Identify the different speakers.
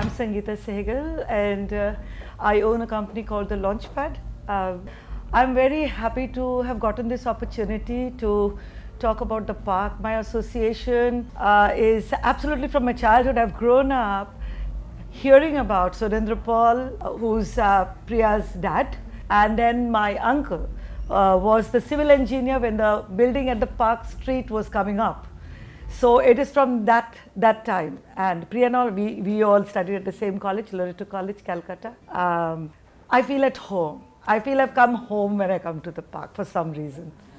Speaker 1: I'm Sangeeta Sehgal and I own a company called The Launchpad. I'm very happy to have gotten this opportunity to talk about the park. My association is absolutely from my childhood. I've grown up hearing about Surendra Paul, who's Priya's dad, and then my uncle was the civil engineer when the building at the Park Street was coming up. So it is from that time, and Priya and all, we all studied at the same college, Loreto College, Calcutta. I feel at home. I feel I've come home when I come to the park for some reason.